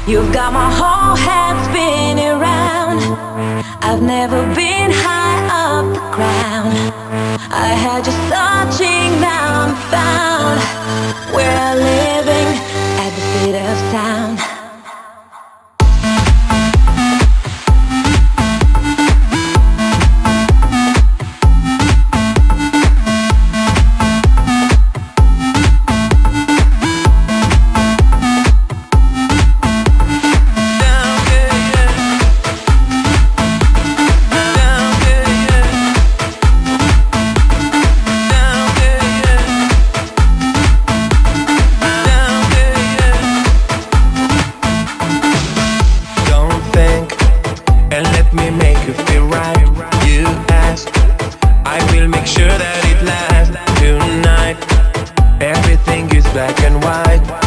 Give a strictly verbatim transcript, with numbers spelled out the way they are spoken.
You've got my whole head spinning round. I've never been high up the ground. I had you searching, now I'm found. We're living at the speed of sound. Black and white.